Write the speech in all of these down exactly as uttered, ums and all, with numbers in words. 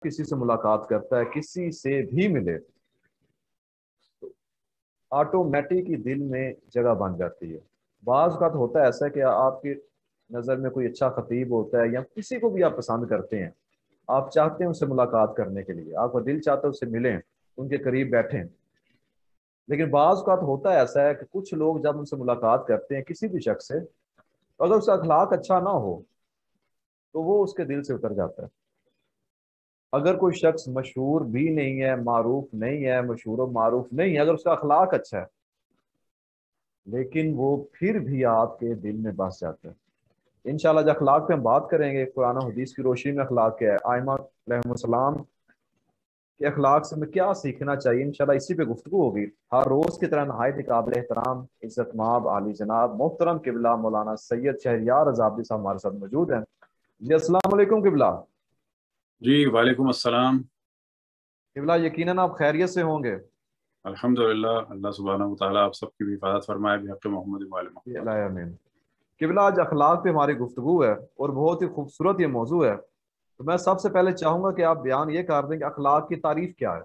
کسی سے ملاقات کرتا ہے، کسی سے بھی ملے، تو آٹومیٹک ہی دل میں جگہ بن جاتی ہے۔ بعض اوقات ہوتا ہے ایسا کہ آپ کی نظر میں کوئی اچھا خطیب ہوتا ہے یا کسی کو بھی آپ پسند کرتے ہیں، آپ چاہتے ہیں اس سے ملاقات کرنے کے لیے، آپ کا دل چاہتا ہے اس سے ملیں، ان کے قریب بیٹھیں، لیکن بعض اوقات ہوتا ہے ایسا ہے کہ کچھ لوگ جب ان سے ملاقات کرتے ہیں کسی بھی شخص سے، تو اگر اس کا اخلاق اچھا نہ ہو تو وہ اس کے دل سے اتر جاتا ہے۔ اگر کوئی شخص مشہور بھی نہیں ہے، معروف نہیں ہے، مشہور و معروف نہیں ہے، اگر اس کا اخلاق اچھا ہے، لیکن وہ پھر بھی آپ کے دل میں بس جاتا ہے۔ انشاءاللہ جو اخلاق پہ ہم بات کریں گے، قرآن و حدیث کی روشنی میں اخلاق کیا ہے، آئمہ علیہم السلام کے اخلاق سے ہمیں کیا سیکھنا چاہیے، انشاءاللہ اسی پہ گفتگو ہوگی۔ ہر روز کی طرح نہایت قابل احترام عزت مآب عالی جناب محترم قبلہ مولانا سید شہریار رضا عابدی صاحب ہمارے ساتھ موجود ہیں۔ جی السلام علیکم قبلہ۔ جی وعلیکم السلام۔ قبلہ یقیناً آپ خیریت سے ہوں گے؟ الحمدللہ، اللہ سبحانہ وتعالیٰ آپ سب کی بھی حفاظت فرمائے بحق محمد و آل محمد۔ اللہ آمین۔ قبلہ آج اخلاق پہ ہماری گفتگو ہے اور بہت ہی خوبصورت یہ موضوع ہے، تو میں سب سے پہلے چاہوں گا کہ آپ بیان یہ کر دیں کہ اخلاق کی تعریف کیا ہے؟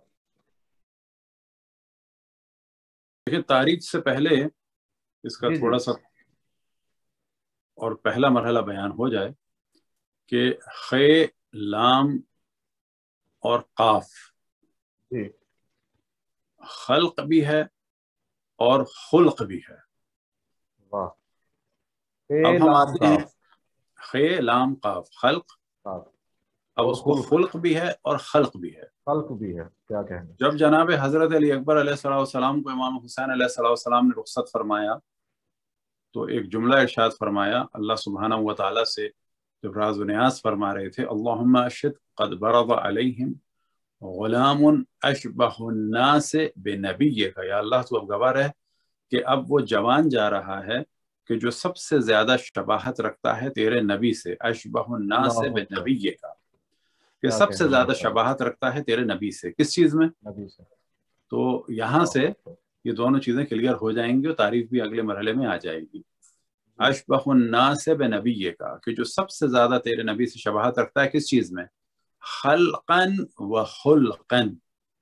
دیکھیں، تعریف سے پہلے اس کا جی جی تھوڑا سا اور پہلا مرحلہ بیان ہو جائے کہ خے، لام اور قاف جی خلق بھی ہے اور خلق بھی ہے۔ واہ۔ اب اے ہم لام آتے ہیں کاف خے، لام، قاف، خلق، کاف اب اور اس کو خلق، خلق بھی ہے اور خلق بھی ہے۔ خلق بھی ہے، کیا کہنا؟ جب جناب حضرت علی اکبر علیہ الصلوۃ والسلام کو امام حسین علیہ الصلوۃ والسلام نے رخصت فرمایا تو ایک جملہ ارشاد فرمایا اللہ سبحانہ و تعالیٰ سے جب راز و نیاز فرما رہے تھے، اللہم اشہد قد برد علیہم غلام اشبہ الناس بنبیک، یا اللہ تو اب گواہ ہے کہ اب وہ جوان جا رہا ہے کہ جو سب سے زیادہ شباہت رکھتا ہے تیرے نبی سے، اشبہ الناس اللہ اکبر، بنبیک، کہ کیا سب سے کہنا، زیادہ ماشاء اللہ، شباہت رکھتا ہے تیرے نبی سے۔ کس چیز میں؟ نبی سے۔ تو یہاں اللہ سے اکبر۔ یہ دونوں چیزیں کلیئر ہو جائیں گی اور تعریف بھی اگلے مرحلے میں آ جائے گی۔ جی اشبہ الناس بنبی کا، کہ جو سب سے زیادہ تیرے نبی سے شباہت رکھتا ہے کس چیز میں؟ خلقن و خلقن،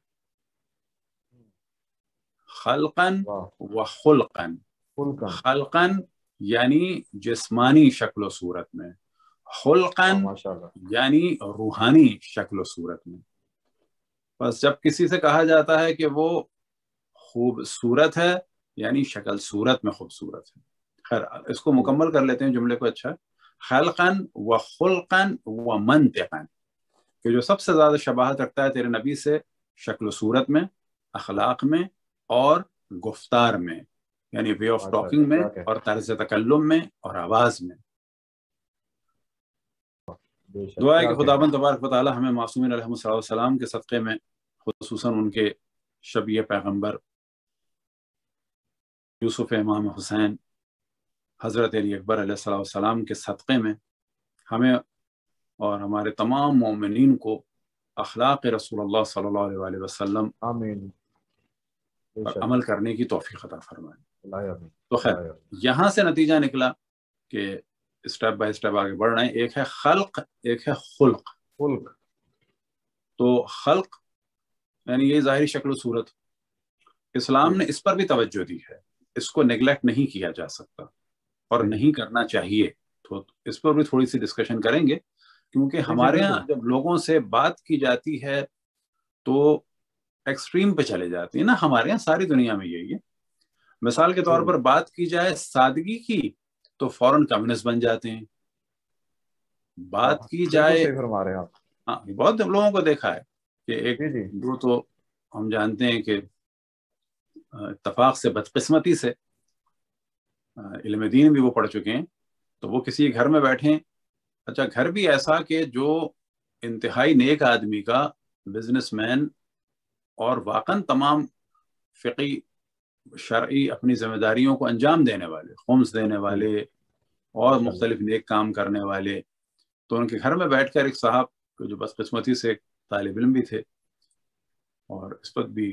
خلقن واہ، و خلقن۔ خلقاً، خلقن یعنی جسمانی شکل و صورت میں، واہ خلقن ماشاء اللہ، یعنی روحانی شکل و صورت میں۔ بس جب کسی سے کہا جاتا ہے کہ وہ خوبصورت ہے یعنی شکل صورت میں خوبصورت ہے۔ خیر اس کو جی مکمل کر لیتے ہیں جملے کو۔ اچھا، خلقن و خلقن و منطقن، کہ جو سب سے زیادہ شباہت رکھتا ہے تیرے نبی سے شکل و صورت میں، اخلاق میں اور گفتار میں، یعنی وے آف ماشاء اللہ، ٹاکنگ میں کیا کہنا، اور طرز تکلم میں اور آواز میں۔ بے شک، دعا ہے کیا کہ کہنا۔ خداوند تبارک و تعالی ہمیں معصومین علیہ السلام کے صدقے میں، خصوصاً ان کے شبیہ پیغمبر یوسف امام حسین حضرت علی اکبر علیہ السلام کے صدقے میں، ہمیں اور ہمارے تمام مومنین کو اخلاق رسول اللہ صلی اللہ علیہ وسلم آمین، بے پر شک، عمل کرنے کی توفیق عطا فرمائے۔ اللہ آمین، تو خیر اللہ آمین۔ یہاں سے نتیجہ نکلا کہ اسٹیپ بائی اسٹیپ آگے بڑھ رہے ہیں، ایک ہے خلق، ایک ہے خلق۔ خلق، تو خلق یعنی یہ ظاہری شکل و صورت، اسلام جی نے اس پر بھی توجہ دی ہے، اس کو نیگلیکٹ نہیں کیا جا سکتا اور صحیح، نہیں کرنا چاہیے۔ تو اس پر بھی تھوڑی سی ڈسکشن کریں گے، کیونکہ جی جی ہمارے بالکل، ہاں جب لوگوں سے بات کی جاتی ہے تو ایکسٹریم پہ چلے جاتی ہے نا، ہمارے ہاں ساری دنیا میں یہی ہے۔ مثال کے طور جی پر بات کی جائے سادگی کی تو فوراً کمیونسٹ بن جاتے ہیں، بات واہ، کی بالکل جائے، صحیح فرما رہے ہیں آپ، ہاں بہت لوگوں کو دیکھا ہے کہ ایک جی جی وہ تو ہم جانتے ہیں کہ اتفاق سے بدقسمتی سے علم دین بھی وہ پڑھ چکے ہیں، تو وہ کسی گھر میں بیٹھیں، اچھا گھر بھی ایسا کہ جو انتہائی نیک آدمی کا، بزنس مین اور واقعاً تمام فقی شرعی اپنی ذمہ داریوں کو انجام دینے والے، خمس دینے جی والے اور ماشاء اللہ، مختلف نیک کام کرنے والے، تو ان کے گھر میں بیٹھ کر ایک صاحب جو بدقسمتی سے ایک طالب علم بھی تھے اور اس وقت بھی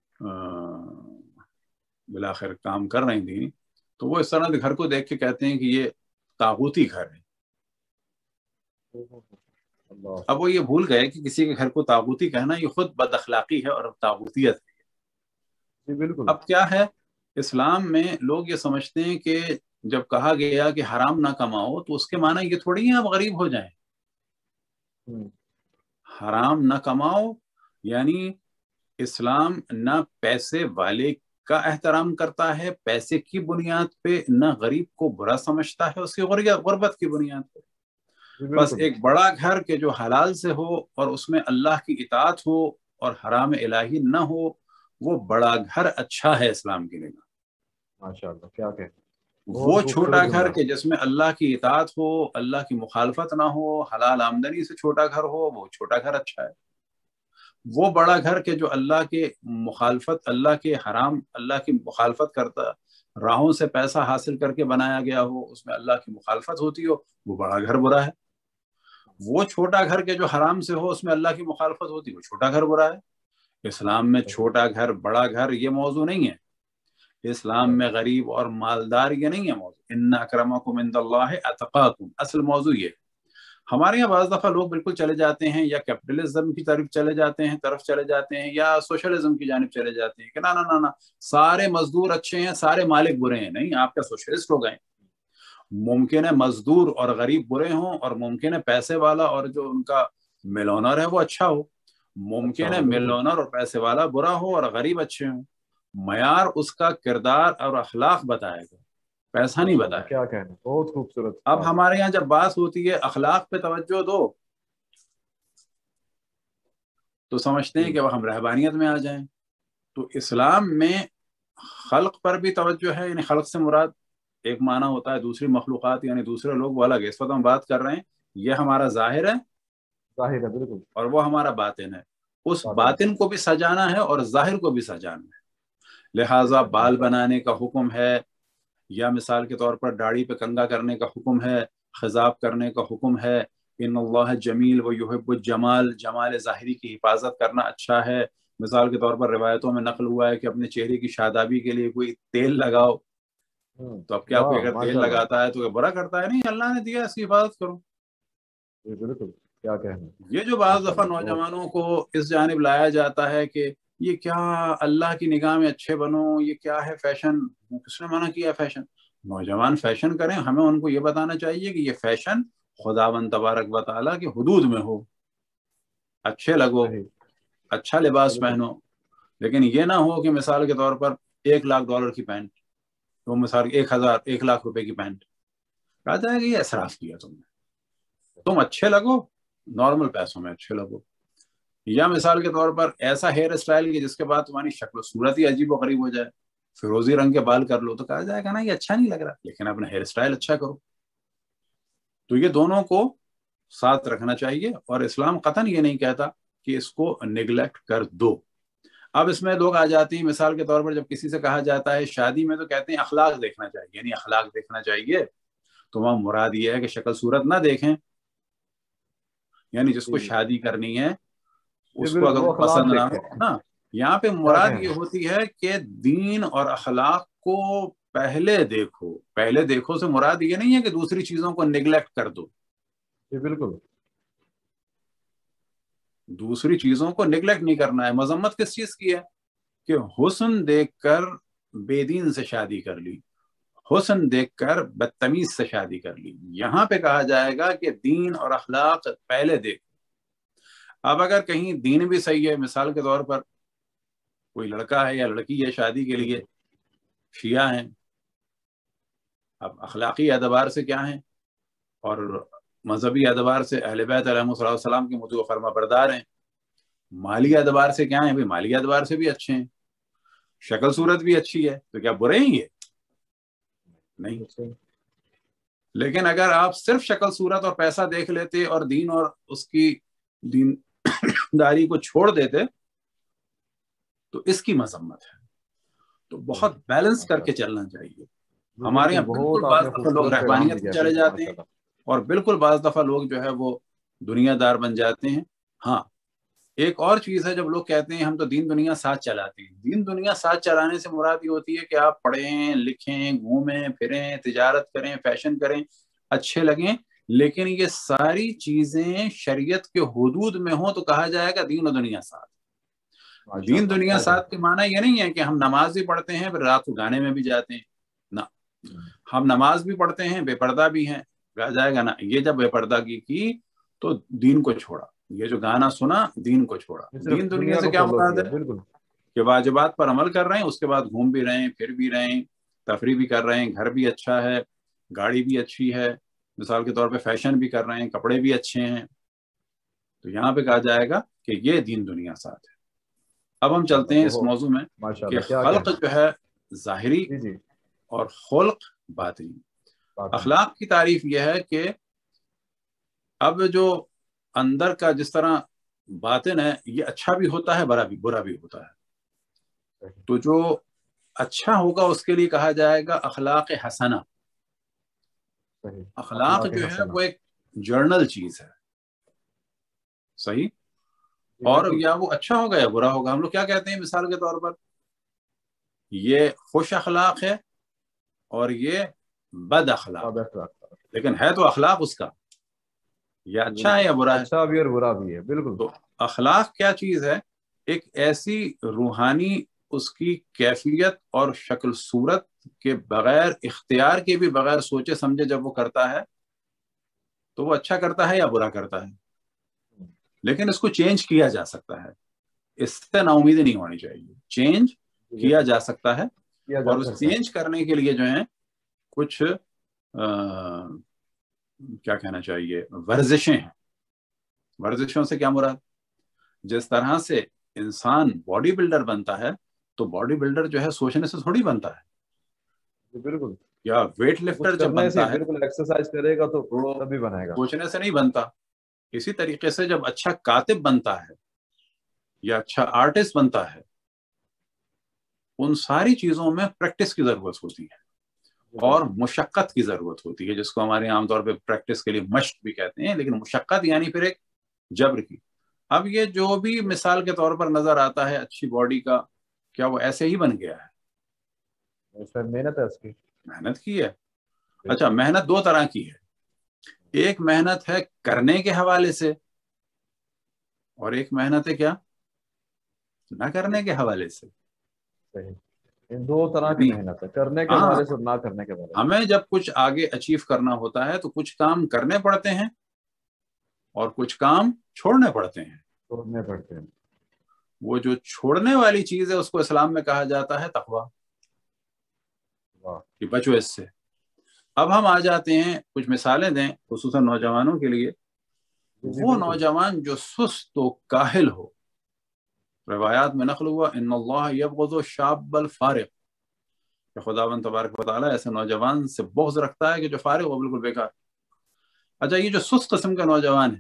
بالآخر کام کر رہی تھیں، تو وہ اس طرح کے گھر کو دیکھ کے کہتے ہیں کہ یہ طاغوتی گھر ہے۔ اب وہ یہ بھول گئے کہ کسی کے گھر کو طاغوتی کہنا یہ خود بد اخلاقی ہے اور طاغوتیت ہے. بالکل. اب کیا ہے اسلام میں لوگ یہ سمجھتے ہیں کہ جب کہا گیا کہ حرام نہ کماؤ تو اس کے معنی یہ تھوڑی ہے آپ غریب ہو جائیں. حرام نہ کماؤ یعنی اسلام نہ پیسے والے کا احترام کرتا ہے پیسے کی بنیاد پہ، نہ غریب کو برا سمجھتا ہے اس کی غربت کی بنیاد پہ. بس ایک بڑا گھر کے جو حلال سے ہو اور اس میں اللہ کی اطاعت ہو اور حرام الہی نہ ہو، وہ بڑا گھر اچھا ہے اسلام کی نگاہ. ماشاءاللہ کیا کہ وہ چھوٹا گھر کہ جس میں اللہ کی اطاعت ہو، اللہ کی مخالفت نہ ہو، حلال آمدنی سے چھوٹا گھر ہو، وہ چھوٹا گھر اچھا ہے. وہ بڑا گھر کہ جو اللہ کے مخالفت، اللہ کے حرام، اللہ کی مخالفت کرتا راہوں سے پیسہ حاصل کر کے بنایا گیا ہو، اس میں اللہ کی مخالفت ہوتی ہو، وہ بڑا گھر برا ہے. وہ چھوٹا گھر کے جو حرام سے ہو، اس میں اللہ کی مخالفت ہوتی ہے، وہ چھوٹا گھر برا ہے. اسلام میں چھوٹا گھر بڑا گھر یہ موضوع نہیں ہے. اسلام میں غریب اور مالدار یہ نہیں ہے موضوع. ان اکرمکم عند اللہ اتقاکم، اصل موضوع یہ. ہمارے یہاں بعض دفعہ لوگ بالکل چلے جاتے ہیں یا کیپٹلزم کی طرف چلے جاتے ہیں طرف چلے جاتے ہیں یا سوشلزم کی جانب چلے جاتے ہیں کہ نا نا نا سارے مزدور اچھے ہیں، سارے مالک برے ہیں. نہیں، آپ کیا سوشلسٹ ہو گئے؟ ممکن ہے مزدور اور غریب برے ہوں، اور ممکن ہے پیسے والا اور جو ان کا مل اونر ہے وہ اچھا ہو. ممکن ہے مل اونر اور پیسے والا برا ہو اور غریب اچھے ہوں. معیار اس کا کردار اور اخلاق بتائے گا، پیسہ نہیں بتائے. کیا کہنا، بہت خوبصورت. اب ہمارے یہاں جب بات ہوتی ہے اخلاق پہ توجہ دو تو سمجھتے ہیں کہ وہ ہم رہبانیت میں آ جائیں. تو اسلام میں خلق پر بھی توجہ ہے، یعنی خلق سے مراد ایک معنی ہوتا ہے دوسری مخلوقات یعنی دوسرے لوگ، وہ الگ ہے. اس وقت ہم بات کر رہے ہیں یہ ہمارا ظاہر ہے ظاہر ہے بالکل، اور وہ ہمارا باطن ہے. اس باطن کو بھی سجانا ہے اور ظاہر کو بھی سجانا ہے. لہٰذا بال بنانے کا حکم ہے، یا مثال کے طور پر داڑھی پہ کنگا کرنے کا حکم ہے، خضاب کرنے کا حکم ہے. ان اللہ جمیل و یحب الجمال، جمال ظاہری کی حفاظت کرنا اچھا ہے. مثال کے طور پر روایتوں میں نقل ہوا ہے کہ اپنے چہرے کی شادابی کے لیے کوئی تیل لگاؤ. تو اب کیا کوئی اگر تیل لگاتا ہے تو برا کرتا ہے؟ نہیں، اللہ نے دیا اس کی حفاظت کرو. بالکل کیا کہنا. یہ جو بعض دفعہ نوجوانوں کو اس جانب لایا جاتا ہے کہ یہ کیا اللہ کی نگاہ میں اچھے بنو، یہ کیا ہے فیشن، کس نے منع کیا فیشن؟ نوجوان فیشن کریں، ہمیں ان کو یہ بتانا چاہیے کہ یہ فیشن خداوند تبارک و تعالیٰ کی حدود میں ہو، اچھے لگو، اچھا لباس پہنو. لیکن یہ نہ ہو کہ مثال کے طور پر ایک لاکھ ڈالر کی پینٹ، تو مثال ایک ہزار ایک لاکھ روپے کی پینٹ، کہا جائے کہ یہ اسراف کیا تم نے. تم اچھے لگو، نارمل پیسوں میں اچھے لگو. یا مثال کے طور پر ایسا ہیئر اسٹائل کی جس کے بعد تمہاری شکل و صورت ہی عجیب و غریب ہو جائے، فیروزی رنگ کے بال کر لو، تو کہا جائے گا نا یہ اچھا نہیں لگ رہا، لیکن اپنا ہیئر اسٹائل اچھا کرو. تو یہ دونوں کو ساتھ رکھنا چاہیے، اور اسلام قطعاً یہ نہیں کہتا کہ اس کو نگلیکٹ کر دو. اب اس میں لوگ آ جاتے ہیں، مثال کے طور پر جب کسی سے کہا جاتا ہے شادی میں تو کہتے ہیں اخلاق دیکھنا چاہیے، یعنی اخلاق دیکھنا چاہیے تو وہاں مراد یہ ہے کہ شکل صورت نہ دیکھیں، یعنی جس کو شادی کرنی ہے اس کو اگر پسند نہ ہو نا. یہاں پہ مراد یہ ہوتی ہے کہ دین اور اخلاق کو پہلے دیکھو. پہلے دیکھو سے مراد یہ نہیں ہے کہ دوسری چیزوں کو نگلیکٹ کر دو. بالکل دوسری چیزوں کو نگلیکٹ نہیں کرنا ہے. مذمت کس چیز کی ہے؟ کہ حسن دیکھ کر بے دین سے شادی کر لی، حسن دیکھ کر بدتمیز سے شادی کر لی. یہاں پہ کہا جائے گا کہ دین اور اخلاق پہلے دیکھو. اب اگر کہیں دین بھی صحیح ہے، مثال کے طور پر کوئی لڑکا ہے یا لڑکی ہے شادی کے لیے شیعہ ہیں، اب اخلاقی اعتبار سے کیا ہیں اور مذہبی اعتبار سے اہل بیت علیہ السلام کے مطیع و فرما بردار ہیں. مالی اعتبار سے کیا ہیں؟ بھی مالی اعتبار سے بھی اچھے ہیں، شکل صورت بھی اچھی ہے، تو کیا برے ہیں یہ؟ نہیں. لیکن اگر آپ صرف شکل صورت اور پیسہ دیکھ لیتے اور دین اور اس کی دین داری کو چھوڑ دیتے تو اس کی مذمت ہے. تو بہت بیلنس کر کے چلنا چاہیے. ہمارے یہاں بالکل بعض دفعہ لوگ رہبانیت میں چلے جاتے ہیں اور بالکل بعض دفعہ لوگ جو ہے وہ دنیا دار بن جاتے ہیں. ہاں ایک اور چیز ہے، جب لوگ کہتے ہیں ہم تو دین دنیا ساتھ چلاتے ہیں، دین دنیا ساتھ چلانے سے مراد یہ ہوتی ہے کہ آپ پڑھیں لکھیں گھومیں پھریں تجارت کریں فیشن کریں اچھے لگیں، لیکن یہ ساری چیزیں شریعت کے حدود میں ہوں تو کہا جائے گا دین و دنیا ساتھ. دین دنیا ساتھ کے معنی یہ نہیں ہے کہ ہم نماز بھی پڑھتے ہیں پھر رات کو گانے میں بھی جاتے ہیں. نہ، ہم نماز بھی پڑھتے ہیں بے پردہ بھی ہیں، کہا جائے گا نا یہ جب بے پردگی کی تو دین کو چھوڑا، یہ جو گانا سنا دین کو چھوڑا. دین دنیا سے کیا مراد ہے؟ بالکل کہ واجبات پر عمل کر رہے ہیں، اس کے بعد گھوم بھی رہے ہیں، پھر بھی رہے ہیں، تفریح بھی کر رہے ہیں، گھر بھی اچھا ہے، گاڑی بھی اچھی ہے، مثال کے طور پہ فیشن بھی کر رہے ہیں، کپڑے بھی اچھے ہیں. تو یہاں پہ کہا جائے گا کہ یہ دین دنیا ساتھ ہے. اب ہم چلتے ہیں اس موضوع میں کہ خلق جو ہے ظاہری اور خلق باطنی. اخلاق کی تعریف یہ ہے کہ اب جو اندر کا جس طرح باطن ہے یہ اچھا بھی ہوتا ہے، برا بھی برا بھی ہوتا ہے. تو جو اچھا ہوگا اس کے لیے کہا جائے گا اخلاق حسنہ. اخلاق جو ہے وہ ایک جرنل چیز ہے، صحیح؟ اور یا وہ اچھا ہوگا یا برا ہوگا. ہم لوگ کیا کہتے ہیں مثال کے طور پر یہ خوش اخلاق ہے اور یہ بد اخلاق، لیکن ہے تو اخلاق اس کا یا اچھا ہے یا برا ہے، اچھا بھی اور برا بھی ہے. بالکل. تو اخلاق کیا چیز ہے؟ ایک ایسی روحانی اس کی کیفیت اور شکل صورت کے بغیر اختیار کے بھی بغیر سوچے سمجھے جب وہ کرتا ہے تو وہ اچھا کرتا ہے یا برا کرتا ہے، لیکن اس کو چینج کیا جا سکتا ہے. اس سے نا امیدی نہیں ہونی چاہیے، چینج کیا جا سکتا ہے. اور اس چینج کرنے کے لیے جو ہے کچھ آ, کیا کہنا چاہیے ورزشیں ہیں. ورزشوں سے کیا مراد؟ جس طرح سے انسان باڈی بلڈر بنتا ہے تو باڈی بلڈر جو ہے سوچنے سے تھوڑی بنتا ہے. بالکل. یا ویٹ لفٹر جب بنتا ہے بالکل ایکسرسائز کرے گا تو تبھی بنے گا، سوچنے سے نہیں بنتا. اسی طریقے سے جب اچھا کاتب بنتا ہے یا اچھا آرٹسٹ بنتا ہے ان ساری چیزوں میں پریکٹس کی ضرورت ہوتی ہے اور مشقت کی ضرورت ہوتی ہے، جس کو ہمارے عام طور پہ پریکٹس کے لیے مشق بھی کہتے ہیں، لیکن مشقت یعنی پھر ایک جبر کی. اب یہ جو بھی مثال کے طور پر نظر آتا ہے اچھی باڈی کا، کیا وہ ایسے ہی بن گیا ہے؟ اس میں محنت ہے، اس کی محنت کی ہے. اچھا، محنت دو طرح کی ہے. ایک محنت ہے کرنے کے حوالے سے اور ایک محنت ہے کیا نہ کرنے کے حوالے سے. دو طرح کی محنت ہے، کرنے کے حوالے سے اور نہ کرنے کے حوالے سے. ہمیں جب کچھ آگے اچیو کرنا ہوتا ہے تو کچھ کام کرنے پڑتے ہیں اور کچھ کام چھوڑنے پڑتے ہیں. چھوڑنے پڑتے ہیں. وہ جو چھوڑنے والی چیز ہے اس کو اسلام میں کہا جاتا ہے تقویٰ، کہ بچو اس سے. اب ہم آ جاتے ہیں کچھ مثالیں دیں خصوصاً نوجوانوں کے لیے. وہ نوجوان جو سست و کاہل ہو، روایات میں نقل ہوا ان اللہ یبغض الشاب الفارغ، کہ خداوند تبارک و تعالیٰ ایسے نوجوان سے بغض رکھتا ہے کہ جو فارغ ہو، بالکل بیکار. اچھا، یہ جو سست قسم کا نوجوان ہے،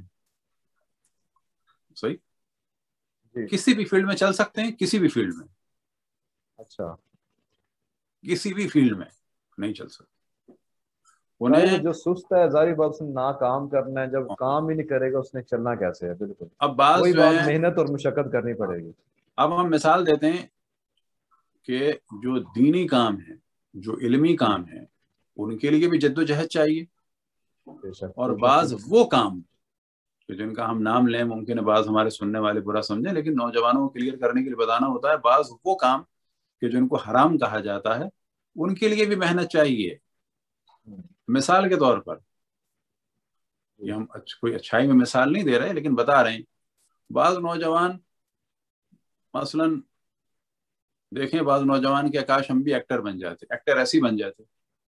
صحیح کسی بھی فیلڈ میں چل سکتے ہیں، کسی بھی فیلڈ میں. اچھا، کسی بھی فیلڈ میں نہیں چل سکتے. انہیں جو سست ہے ظاہری بات سے نہ کام کرنا ہے، جب کام ہی نہیں کرے گا اس نے چلنا کیسے ہے. بالکل. اب بات وہی بات محنت اور مشقت کرنی پڑے گی. اب ہم مثال دیتے ہیں کہ جو دینی کام ہے، جو علمی کام ہے، ان کے لیے بھی جد و جہد چاہیے. اور بعض وہ کام جن کا ہم نام لیں ممکن ہے بعض ہمارے سننے والے برا سمجھیں، لیکن نوجوانوں کو کلیئر کرنے کے لیے بتانا ہوتا ہے، بعض وہ کام کہ جن کو حرام کہا جاتا ہے ان کے لیے بھی محنت چاہیے. مثال کے طور پر یہ ہم کوئی اچھائی میں مثال نہیں دے رہے لیکن بتا رہے ہیں، بعض نوجوان مثلا دیکھیں بعض نوجوان کے کاش ہم بھی ایکٹر بن جاتے، ایکٹر ایسی بن جاتے.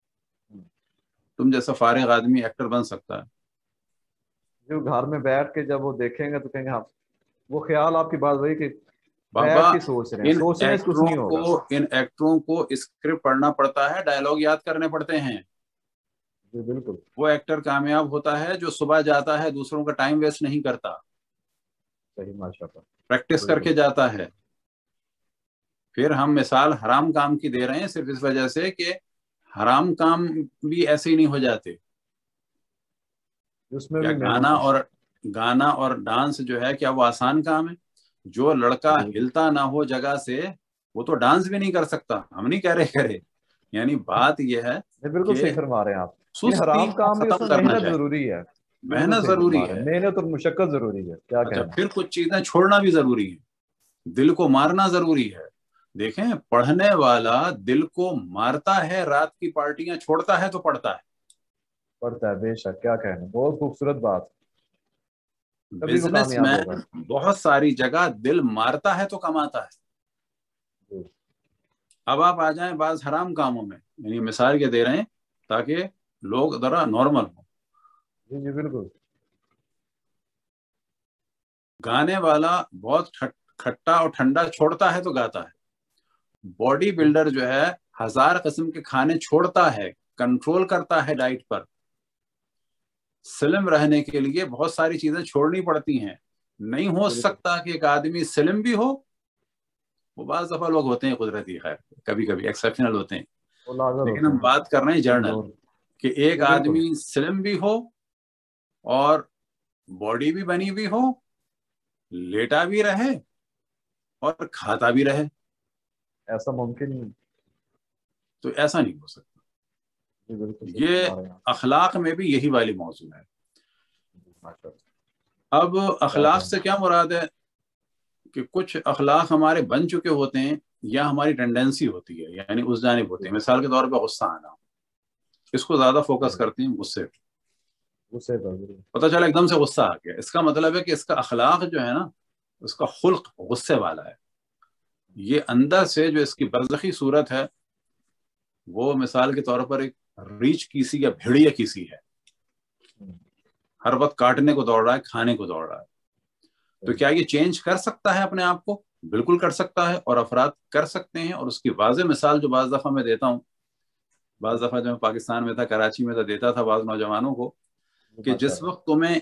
تم جیسا فارغ آدمی ایکٹر بن سکتا ہے. جو گھر میں بیٹھ کے جب وہ دیکھیں گے تو کہیں گے ہاں، وہ خیال آپ کی بات وہی کہ بابا سوچ رہے ہیں، سوچنے سے کچھ نہیں ہوگا. ان ایکٹروں کو اسکرپٹ پڑھنا پڑتا ہے، ڈائلاگ یاد کرنے پڑتے ہیں. جی بالکل. وہ ایکٹر کامیاب ہوتا ہے جو صبح جاتا ہے، دوسروں کا ٹائم ویسٹ نہیں کرتا، صحیح ماشاءاللہ پریکٹس کر کے جاتا ہے. پھر ہم مثال حرام کام کی دے رہے ہیں صرف اس وجہ سے کہ حرام کام بھی ایسے ہی نہیں ہو جاتے. اس میں کیا گانا اور گانا اور ڈانس جو ہے کیا وہ آسان کام ہے؟ جو لڑکا ہلتا نہ ہو جگہ سے وہ تو ڈانس بھی نہیں کر سکتا. ہم نہیں کہہ رہے کرے، یعنی بات یہ ہے بالکل صحیح فرما رہے ہیں آپ. سستی حرام کام بھی اس ختم میں کرنا محنت چاہیے. ضروری ہے. محنت ضروری ہے, محنت اور مشقت ضروری ہے. کیا اچھا کہنا. پھر کچھ چیزیں چھوڑنا بھی ضروری ہے, دل کو مارنا ضروری ہے. دیکھیں پڑھنے والا دل کو مارتا ہے, رات کی پارٹیاں چھوڑتا ہے تو پڑھتا ہے. پڑھتا ہے بے شک. کیا کہنا, بہت خوبصورت بات. تبھی وہ بزنس کامیاب ہوگا. مین بہت ساری جگہ دل مارتا ہے تو کماتا ہے. اب آپ آ جائیں بعض حرام کاموں میں, یعنی مثال کے دے رہے ہیں تاکہ لوگ ذرا نارمل ہوں. جی جی بالکل. گانے والا بہت کھٹا اور ٹھنڈا چھوڑتا ہے تو گاتا ہے. باڈی بلڈر جو ہے ہزار قسم کے کھانے چھوڑتا ہے, کنٹرول کرتا ہے ڈائٹ پر. سلم رہنے کے لیے بہت ساری چیزیں چھوڑنی پڑتی ہیں. نہیں ہو سکتا کہ ایک آدمی سلم بھی ہو, وہ بعض دفعہ لوگ ہوتے ہیں قدرتی, خیر کبھی کبھی ایکسیپشنل ہوتے ہیں, لیکن ہم بات کر رہے ہیں جرنل کہ ایک آدمی سلم بھی ہو اور باڈی بھی بنی ہوئی ہو, لیٹا بھی رہے اور کھاتا بھی رہے. ایسا ممکن نہیں. تو ایسا نہیں ہو سکتا. یہ اخلاق میں بھی یہی والی موضوع ہے. اب اخلاق سے کیا مراد ہے کہ کچھ اخلاق ہمارے بن چکے ہوتے ہیں یا ہماری ٹینڈنسی ہوتی ہے, یعنی اس جانب ہوتے ہیں. مثال کے طور پہ غصہ آنا, اس کو زیادہ فوکس کرتے ہیں غصے غصے پتہ چلا ایک دم سے غصہ آ گیا, اس کا مطلب ہے کہ اس کا اخلاق جو ہے نا, اس کا خلق غصے والا ہے. یہ اندر سے جو اس کی برزخی صورت ہے وہ مثال کے طور پر ایک ریچھ کیسی یا بھیڑیا کیسی ہے, ہر وقت کاٹنے کو دوڑ رہا ہے, کھانے کو دوڑ رہا ہے. تو کیا یہ چینج کر سکتا ہے اپنے آپ کو؟ بالکل کر سکتا ہے, اور افراد کر سکتے ہیں. اور اس کی واضح مثال جو بعض دفعہ میں دیتا ہوں, بعض دفعہ جو میں پاکستان میں تھا, کراچی میں تھا, دیتا تھا بعض نوجوانوں کو کہ جس وقت تمہیں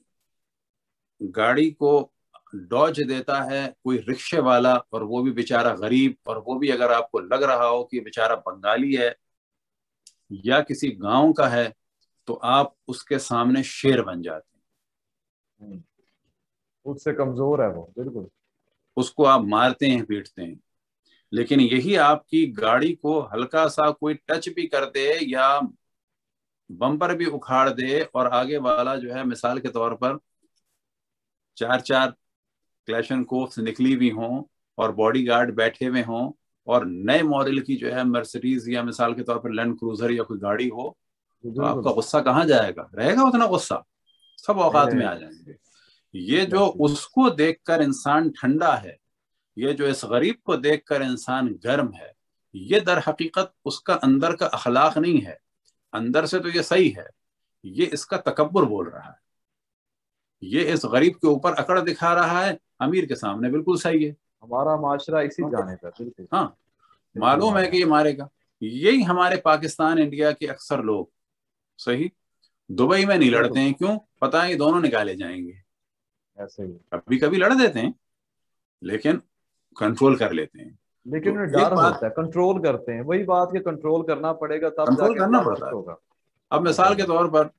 گاڑی کو ڈوج دیتا ہے کوئی رکشے والا, اور وہ بھی بیچارہ غریب, اور وہ بھی اگر آپ کو لگ رہا ہو کہ بیچارہ بنگالی ہے یا کسی گاؤں کا ہے, تو آپ اس کے سامنے شیر بن جاتے ہیں. اس سے کمزور ہے وہ, بالکل. اس کو آپ مارتے ہیں, پیٹتے ہیں. لیکن یہی آپ کی گاڑی کو ہلکا سا کوئی ٹچ بھی کر دے یا بمپر بھی اکھاڑ دے, اور آگے والا جو ہے مثال کے طور پر چار چار کلیشن کوفس نکلی ہوئی ہوں اور باڈی گارڈ بیٹھے ہوئے ہوں, اور نئے ماڈل کی جو ہے مرسیڈیز یا مثال کے طور پر لینڈ کروزر یا کوئی گاڑی ہو, تو آپ کا غصہ کہاں جائے گا؟ رہے گا اتنا غصہ؟ سب اوقات میں آ جائیں گے. یہ جو اس کو دیکھ کر انسان ٹھنڈا ہے, یہ جو اس غریب کو دیکھ کر انسان گرم ہے, یہ در حقیقت اس کا اندر کا اخلاق نہیں ہے. اندر سے تو یہ صحیح ہے, یہ اس کا تکبر بول رہا ہے. یہ اس غریب کے اوپر اکڑ دکھا رہا ہے, امیر کے سامنے بالکل صحیح ہے. ہمارا معاشرہ اسی جانب ہے. بالکل ہاں, معلوم ہے کہ یہ مارے گا. یہی ہمارے پاکستان انڈیا کے اکثر لوگ صحیح دبئی میں نہیں لڑتے ہیں. کیوں؟ پتہ ہے یہ دونوں نکالے جائیں گے. ایسے ہی کبھی کبھی لڑ دیتے ہیں لیکن کنٹرول کر لیتے ہیں. لیکن ڈر ہوتا ہے, کنٹرول کرتے ہیں. وہی بات کہ کنٹرول کرنا پڑے گا, تب جا کنٹرول کے کرنا پلس پڑتا ہے. ہوگا. اب مثال کے طور پر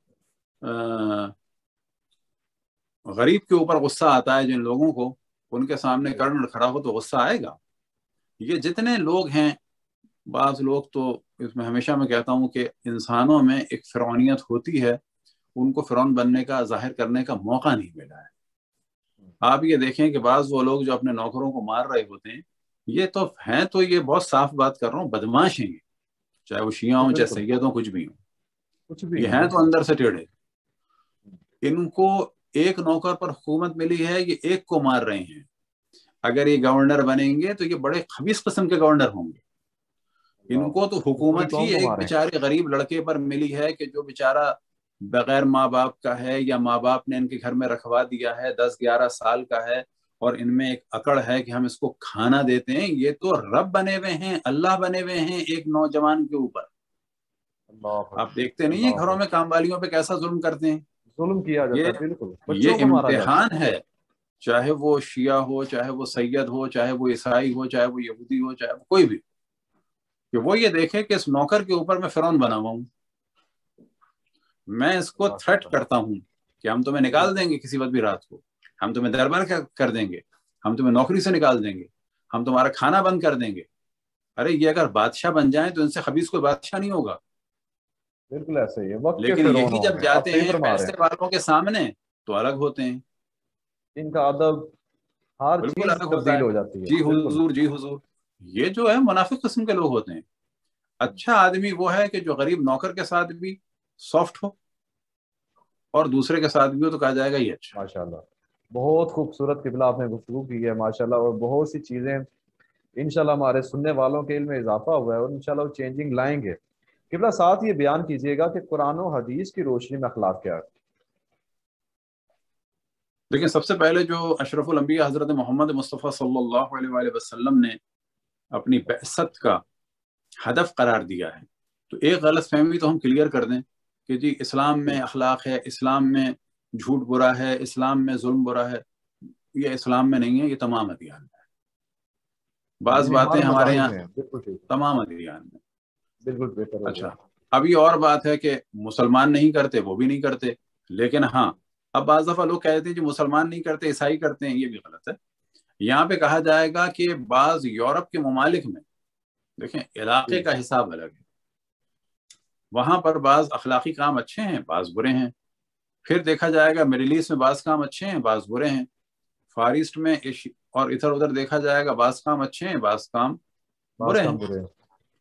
غریب کے اوپر غصہ آتا ہے, جن لوگوں کو ان کے سامنے کرن کھڑا ہو تو غصہ آئے گا. یہ جتنے لوگ ہیں, بعض لوگ تو اس میں ہمیشہ میں کہتا ہوں کہ انسانوں میں ایک فرعونیت ہوتی ہے, ان کو فرعون بننے کا, ظاہر کرنے کا موقع نہیں ملا ہے. آپ یہ دیکھیں کہ بعض وہ لوگ جو اپنے نوکروں کو مار رہے ہوتے ہیں, یہ تو ہیں, تو یہ بہت صاف بات کر رہا ہوں, بدماش ہیں, چاہے وہ شیعہ ہوں چاہے سید ہوں, کچھ بھی ہوں, کچھ بھی یہ ہیں تو اندر سے ٹیڑھے. ان کو ایک نوکر پر حکومت ملی ہے, یہ ایک کو مار رہے ہیں. اگر یہ گورنر بنیں گے تو یہ بڑے خبیث قسم کے گورنر ہوں گے. ان کو تو حکومت ہی ایک بیچارے غریب لڑکے پر ملی ہے کہ جو بیچارہ بغیر ماں باپ کا ہے, یا ماں باپ نے ان کے گھر میں رکھوا دیا ہے, دس گیارہ سال کا ہے, اور ان میں ایک اکڑ ہے کہ ہم اس کو کھانا دیتے ہیں. یہ تو رب بنے ہوئے ہیں, اللہ بنے ہوئے ہیں ایک نوجوان کے اوپر. آپ دیکھتے نہیں ہیں گھروں میں کام والیوں پہ کیسا ظلم کرتے ہیں. ظلم کیا جاتا ہے, بالکل. یہ امتحان ہے, چاہے وہ شیعہ ہو, چاہے وہ سید ہو, چاہے وہ عیسائی ہو, چاہے وہ یہودی ہو, چاہے وہ کوئی بھی, کہ وہ یہ دیکھے کہ اس نوکر کے اوپر میں فرعون بنا ہوا ہوں. میں اس کو تھریٹ کرتا ہوں کہ ہم تمہیں نکال دیں گے کسی وقت بھی رات کو, ہم تمہیں دربار کر دیں گے, ہم تمہیں نوکری سے نکال دیں گے, ہم تمہارا کھانا بند کر دیں گے. ارے یہ اگر بادشاہ بن جائیں تو ان سے خبیث کوئی بادشاہ نہیں ہوگا. بالکل ایسے ہی ہے، وقت کے لیکن فرعون یہی ہوں جب گے، آپ جاتے صحیح ہیں فرما رہے پیسے والوں کے سامنے تو الگ ہوتے ہیں، ہیں، ان کا ادب ہر بالکل چیز الگ ہوتا تبدیل ہے. ہو جاتی ہے. جی بالکل حضور جی حضور. یہ جو ہے منافق قسم کے لوگ ہوتے ہیں. اچھا آدمی وہ ہے کہ جو غریب نوکر کے ساتھ بھی سافٹ ہو اور دوسرے کے ساتھ بھی ہو تو کہا جائے گا یہ اچھا. ماشاءاللہ بہت خوبصورت قبلہ آپ نے گفتگو کی ہے ماشاءاللہ، اور بہت سی چیزیں انشاءاللہ ہمارے سننے والوں کے علم میں اضافہ ہوا ہے اور انشاءاللہ وہ چینجنگ لائیں گے. قبلہ ساتھ یہ بیان کیجیے گا کہ قرآن و حدیث کی روشنی میں اخلاق کیا ہے؟ لیکن سب سے پہلے جو اشرف الانبیاء حضرت محمد مصطفیٰ صلی اللہ علیہ وآلہ وسلم نے اپنی بعثت کا ہدف قرار دیا ہے، تو ایک غلط فہمی تو ہم کلیئر کر دیں کہ جی اسلام میں اخلاق ہے، اسلام میں جھوٹ برا ہے، اسلام میں ظلم برا ہے. یہ اسلام میں نہیں ہے، یہ تمام ادیان میں ہے. بعض یعنی باتیں ہر ہمارے مذاہب یہاں میں ہے. بالکل ٹھیک ہے، تمام ادیان میں. بالکل بہتر ہو گیا. اچھا اب یہ اور بات ہے کہ مسلمان نہیں کرتے، وہ بھی نہیں کرتے، لیکن ہاں اب بعض دفعہ لوگ کہتے ہیں جو مسلمان نہیں کرتے عیسائی کرتے ہیں، یہ بھی غلط ہے. یہاں پہ کہا جائے گا کہ بعض یورپ کے ممالک میں دیکھیں علاقے کا حساب الگ ہے، وہاں پر بعض اخلاقی کام اچھے ہیں، بعض برے ہیں. پھر دیکھا جائے گا مڈل ایسٹ میں بعض کام اچھے ہیں، بعض برے ہیں. فار ایسٹ میں اور ادھر ادھر دیکھا جائے گا بعض کام اچھے ہیں، بعض کام بعض برے ہیں. کام برے ہیں.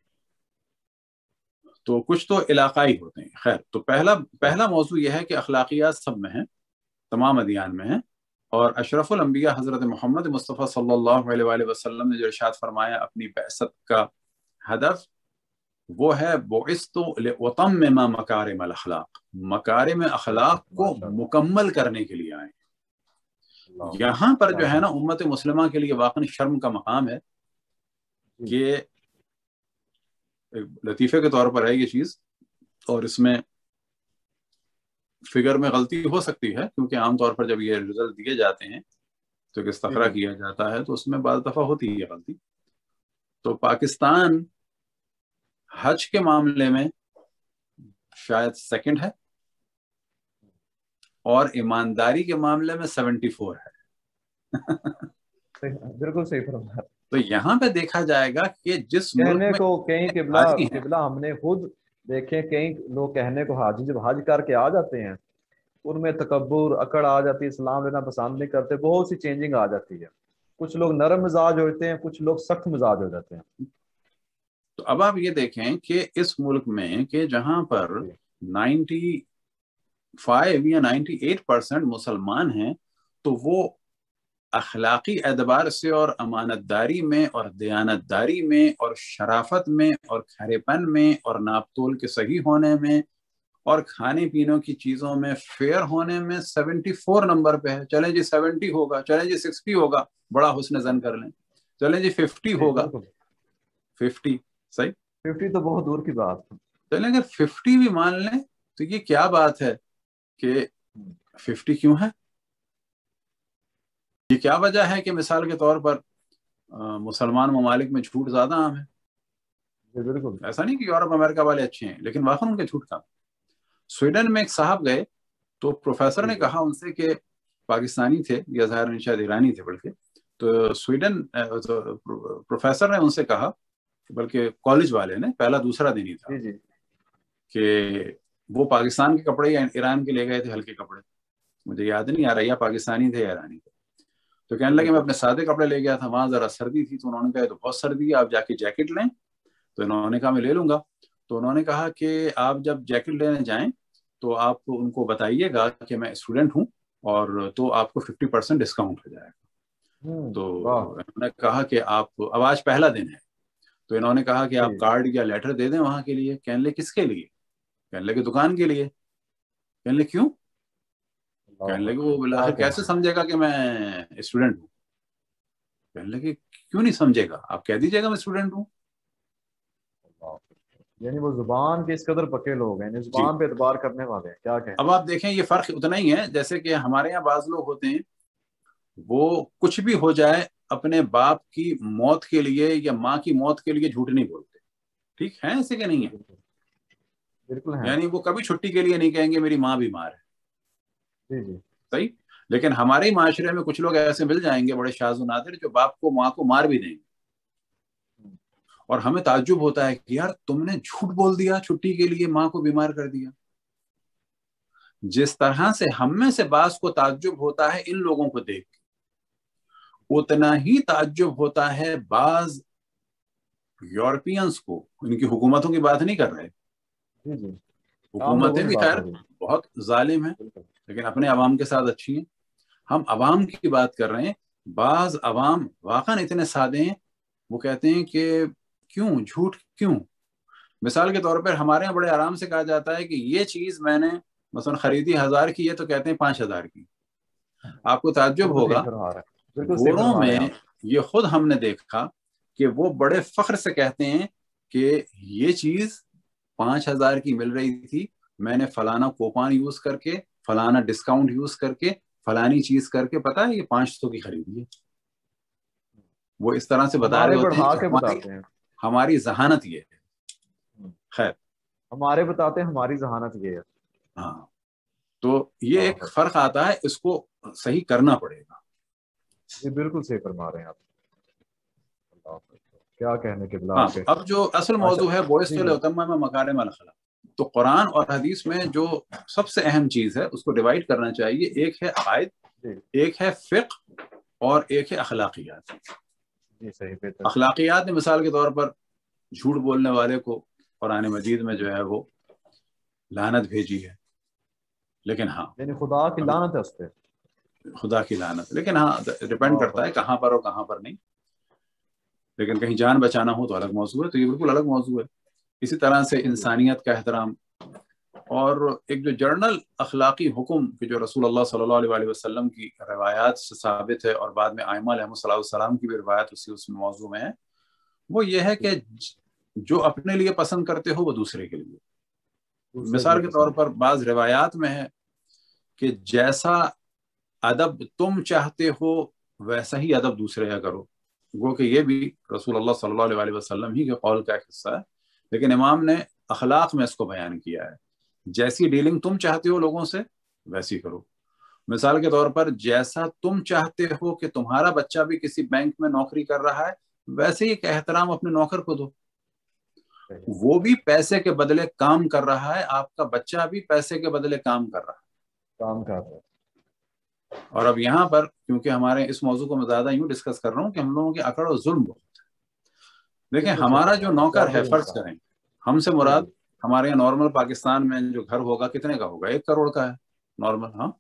تو کچھ تو علاقائی ہوتے ہیں. خیر تو پہلا پہلا موضوع یہ ہے کہ اخلاقیات سب میں ہیں، تمام ادیان میں ہیں. اور اشرف الانبیاء حضرت محمد مصطفیٰ صلی اللہ علیہ وآلہ وسلم نے جو ارشاد فرمایا اپنی بعثت کا ہدف وہ ہے بعثت لأتمم مکارم الاخلاق، مکارم اخلاق کو مکمل کرنے کے لیے آئے. یہاں پر جو ہے نا امت مسلمہ کے لیے واقعی شرم کا مقام ہے کہ لطیفے کے طور پر ہے یہ چیز، اور اس میں فگر میں غلطی ہو سکتی ہے کیونکہ عام طور پر جب یہ رزلٹ دیے جاتے ہیں تو ایک استخرہ کیا جاتا ہے تو اس میں بعض دفعہ ہوتی ہے غلطی. تو پاکستان حج کے معاملے میں شاید سیکنڈ ہے اور ایمانداری کے معاملے میں سیونٹی فور ہے. بالکل صحیح فرمایا. تو یہاں پہ دیکھا جائے گا کہ جس ملک کہنے میں کو کہیں قبلہ حاجی ہیں، قبلہ ہم نے خود دیکھیں کئی لوگ کہنے کو حاجی جب حج کر کے آ جاتے ہیں ان میں تکبر اکڑ آ جاتی ہے، اسلام لینا پسند نہیں کرتے، بہت سی چینجنگ آ جاتی ہے. کچھ لوگ نرم مزاج ہوتے ہیں، کچھ لوگ سخت مزاج ہو جاتے ہیں. تو اب آپ یہ دیکھیں کہ اس ملک میں کہ جہاں پر نائنٹی فائیو یا نائنٹی ایٹ پرسینٹ مسلمان ہیں تو وہ اخلاقی اعتبار سے اور امانت داری میں اور دیانت داری میں اور شرافت میں اور کھرے پن میں اور ناپ تول کے صحیح ہونے میں اور کھانے پینے کی چیزوں میں فیئر ہونے میں سیونٹی فور نمبر پہ ہے. چلیں جی سیونٹی ہوگا، چلیں جی سکسٹی ہوگا، بڑا حسن زن کر لیں. چلیں جی ففٹی ہوگا، ففٹی صحیح، ففٹی تو بہت دور کی بات. چلیں اگر ففٹی بھی مان لیں تو یہ کیا بات ہے کہ ففٹی کیوں ہے؟ یہ کیا وجہ ہے کہ مثال کے طور پر مسلمان ممالک میں جھوٹ زیادہ عام ہے؟ بالکل ایسا نہیں کہ یورپ امریکہ والے اچھے ہیں، لیکن واقعی ان کے جھوٹ کم. سویڈن میں ایک صاحب گئے تو پروفیسر نے کہا ان سے کہ پاکستانی تھے یا ظاہر شاید ایرانی تھے، بلکہ تو سویڈن پروفیسر نے ان سے کہا، بلکہ کالج والے نے، پہلا دوسرا دن ہی تھا، کہ وہ پاکستان کے کپڑے یا ایران کے لے گئے تھے ہلکے کپڑے، مجھے یاد نہیں آ رہا یا پاکستانی تھے یا ایرانی تھے. تو کہنے لگے میں اپنے سادے کپڑے لے گیا تھا، وہاں ذرا سردی تھی تو انہوں نے کہا تو بہت سردی ہے، آپ جا کے جیکٹ لیں. تو انہوں نے کہا میں لے لوں گا. تو انہوں نے کہا کہ آپ جب جیکٹ لینے جائیں تو آپ ان کو بتائیے گا کہ میں اسٹوڈنٹ ہوں اور تو آپ کو ففٹی پرسینٹ ڈسکاؤنٹ ہو جائے گا. تو انہوں نے کہا کہ آپ اب آج پہلا دن ہے تو انہوں نے کہا کہ آپ کارڈ یا لیٹر دے دیں وہاں کے لیے. کہنے لگے کس کے لیے؟ کہنے لگے دکان کے لیے. کہنے لگے کیوں؟ کہنے لگے وہ بالآخر کیسے سمجھے گا کہ میں اسٹوڈنٹ ہوں؟ کہنے لگے کیوں نہیں سمجھے گا، آپ کہہ دیجیے گا میں اسٹوڈنٹ ہوں. یعنی وہ زبان کے اس قدر پکے لوگ ہیں، زبان پہ اعتبار کرنے والے ہیں. کیا کہیں؟ اب آپ دیکھیں یہ فرق اتنا ہی ہے جیسے کہ ہمارے یہاں بعض لوگ ہوتے ہیں وہ کچھ بھی ہو جائے اپنے باپ کی موت کے لیے یا ماں کی موت کے لیے جھوٹ نہیں بولتے. ٹھیک ہے ایسے کہ نہیں ہے؟ بالکل ہے. یعنی وہ کبھی چھٹی کے لیے نہیں کہیں گے میری ماں بیمار ہے. جی جی صحیح. لیکن ہمارے معاشرے میں کچھ لوگ ایسے مل جائیں گے بڑے شاذ و نادر جو باپ کو ماں کو مار بھی دیں گے اور ہمیں تعجب ہوتا ہے کہ یار تم نے جھوٹ بول دیا چھٹی کے لیے، ماں کو بیمار کر دیا. جس طرح سے ہم میں سے بعض کو تعجب ہوتا ہے ان لوگوں کو دیکھ کے، اتنا ہی تعجب ہوتا ہے بعض یورپینز کو. ان کی حکومتوں کی بات نہیں کر رہے، جی جی حکومتیں بھی خیر بہت ظالم ہیں لیکن اپنے عوام کے ساتھ اچھی ہیں. ہم عوام کی بات کر رہے ہیں. بعض عوام واقعا اتنے سادے ہیں، وہ کہتے ہیں کہ کیوں جھوٹ کیوں. مثال کے طور پر ہمارے یہاں بڑے آرام سے کہا جاتا ہے کہ یہ چیز میں نے مثلا خریدی ہزار کی ہے تو کہتے ہیں پانچ ہزار کی. آپ کو تعجب ہوگا گوروں میں یہ خود ہم نے دیکھا کہ وہ بڑے فخر سے کہتے ہیں کہ یہ چیز پانچ ہزار کی مل رہی تھی، میں نے فلانا کوپان یوز کر کے، فلانا ڈسکاؤنٹ یوز کر کے، فلانی چیز کر کے، پتا ہے یہ پانچ سو کی خریدی ہے. وہ اس طرح سے بتا رہے ہوتے ہیں کہ ہماری ہماری ذہانت یہ ہے. خیر ہمارے بتاتے ہیں ہماری ذہانت یہ ہے. ہاں تو یہ ایک فرق آتا ہے، اس کو صحیح کرنا پڑے گا. یہ بالکل صحیح فرما رہے ہیں آپ. کیا کہنے کے ہاں اب جو اصل موضوع ہے بعثت لأتمم مکارم الاخلاق، تو قرآن اور حدیث میں جو سب سے اہم چیز ہے اس کو ڈیوائڈ کرنا چاہیے. ایک ہے عقائد، ایک ہے فقہ، اور ایک ہے اخلاقیات. اخلاقیات نے مثال کے طور پر جھوٹ بولنے والے کو قرآن مجید میں جو ہے وہ لعنت بھیجی ہے، لیکن ہاں یعنی خدا کی لعنت ہے اس پہ، خدا کی لعنت. لیکن ہاں ڈیپینڈ کرتا ہے کہاں پر اور کہاں پر نہیں. لیکن کہیں جان بچانا ہو تو الگ موضوع ہے، تو یہ بالکل الگ موضوع ہے. اسی طرح سے انسانیت کا احترام، اور ایک جو جرنل اخلاقی حکم کہ جو رسول اللہ صلی اللہ علیہ وسلم کی روایات سے ثابت ہے، اور بعد میں ائمہ علیہ السلام کی بھی روایت اسی اس موضوع میں ہے، وہ یہ ہے کہ جو اپنے لیے پسند کرتے ہو وہ دوسرے کے لیے. مثال کے طور پر بعض روایات میں ہے کہ جیسا ادب تم چاہتے ہو ویسا ہی ادب دوسرے کا کرو. گو کہ یہ بھی رسول اللہ صلی اللہ علیہ وسلم ہی کے قول کا ایک حصہ ہے، لیکن امام نے اخلاق میں اس کو بیان کیا ہے. جیسی ڈیلنگ تم چاہتے ہو لوگوں سے ویسی کرو. مثال کے طور پر جیسا تم چاہتے ہو کہ تمہارا بچہ بھی کسی بینک میں نوکری کر رہا ہے، ویسے ہی ایک احترام اپنے نوکر کو دو. وہ بھی پیسے کے بدلے کام کر رہا ہے، آپ کا بچہ بھی پیسے کے بدلے کام کر رہا ہے کام کر رہا ہے. اور اب یہاں پر کیونکہ ہمارے اس موضوع کو میں زیادہ یوں ڈسکس کر رہا ہوں کہ ہم لوگوں کے اکڑ و ظلم بہت ہے. دیکھیں ہمارا جو نوکر ہے، فرض کریں ہم سے مراد ہمارے یہاں نارمل پاکستان میں جو گھر ہوگا کتنے کا ہوگا؟ ایک کروڑ کا ہے نارمل. ہاں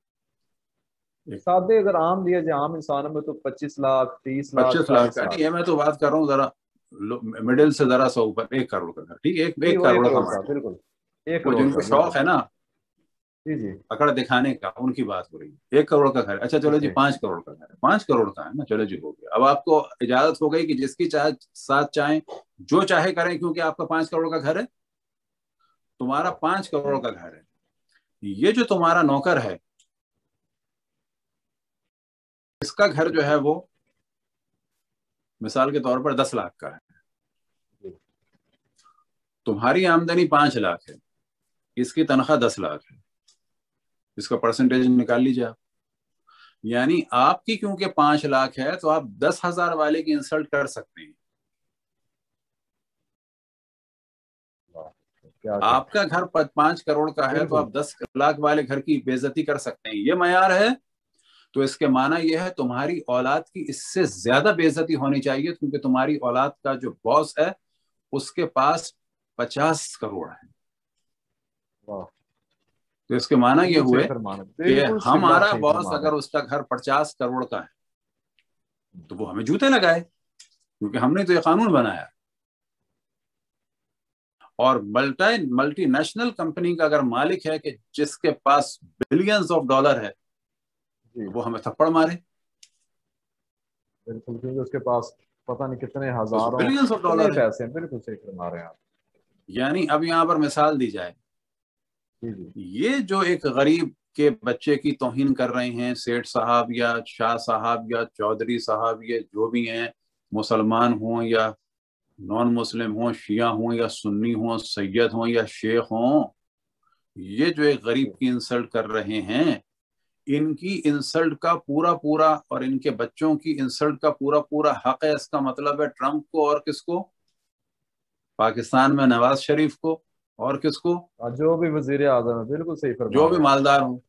سادے اگر عام دیا جائے عام انسانوں میں تو پچیس لاکھ تیس لاکھ پچیس لاکھ کا نہیں ہے. میں تو بات کر رہا ہوں ذرا مڈل سے ذرا سا اوپر، ایک کروڑ کا. ٹھیک ہے ایک ایک کروڑ کا، بالکل ایک وہ جن کو شوق ہے نا جی جی اکڑ دکھانے کا، ان کی بات ہو رہی ہے. ایک کروڑ کا گھر ہے، اچھا چلو جی پانچ کروڑ کا گھر ہے، پانچ کروڑ کا ہے نا، چلو جی ہو گیا. اب آپ کو اجازت ہو گئی کہ جس کی چاہے ساتھ چاہیں جو چاہے کریں، کیونکہ آپ کا پانچ کروڑ کا گھر ہے، تمہارا پانچ کروڑ کا گھر ہے. یہ جو تمہارا نوکر ہے اس کا گھر جو ہے وہ مثال کے طور پر دس لاکھ کا ہے، تمہاری آمدنی پانچ لاکھ ہے، اس کی تنخواہ دس لاکھ ہے. اس کا پرسنٹیج نکال لیجیے آپ. یعنی آپ کی کیونکہ پانچ لاکھ ہے تو آپ دس ہزار والے کی انسلٹ کر سکتے ہیں. آپ کا گھر پانچ کروڑ کا ہے تو آپ دس لاکھ والے گھر کی بے عزتی کر سکتے ہیں. یہ معیار ہے تو اس کے معنی یہ ہے تمہاری اولاد کی اس سے زیادہ بے عزتی ہونی چاہیے، کیونکہ تمہاری اولاد کا جو باس ہے اس کے پاس پچاس کروڑ ہے. تو اس کے معنی یہ ہوئے کہ ہمارا باس اگر اس کا گھر پچاس کروڑ کا ہے تو وہ ہمیں جوتے لگائے، کیونکہ ہم نے تو یہ قانون بنایا. اور ملٹی ملٹی نیشنل کمپنی کا اگر مالک ہے کہ جس کے پاس بلینز آف ڈالر ہے، وہ ہمیں تھپڑ مارے. بالکل، کیونکہ اس کے پاس پتہ نہیں کتنے ہزاروں بلینز آف ڈالر پیسے ہیں. بالکل صحیح فرما رہے ہیں آپ. یعنی اب یہاں پر مثال دی جائے، یہ جو ایک غریب کے بچے کی توہین کر رہے ہیں سیٹھ صاحب یا شاہ صاحب یا چودھری صاحب، یہ جو بھی ہیں، مسلمان ہوں یا نان مسلم ہوں، شیعہ ہوں یا سنی ہوں، سید ہوں یا شیخ ہوں، یہ جو ایک غریب کی انسلٹ کر رہے ہیں، ان کی انسلٹ کا پورا پورا اور ان کے بچوں کی انسلٹ کا پورا پورا حق ہے. اس کا مطلب ہے ٹرمپ کو اور کس کو؟ پاکستان میں نواز شریف کو اور کس کو، جو بھی وزیر اعظم ہے، بالکل صحیح فرما جو رہے بھی ہیں۔ مالدار ہوں،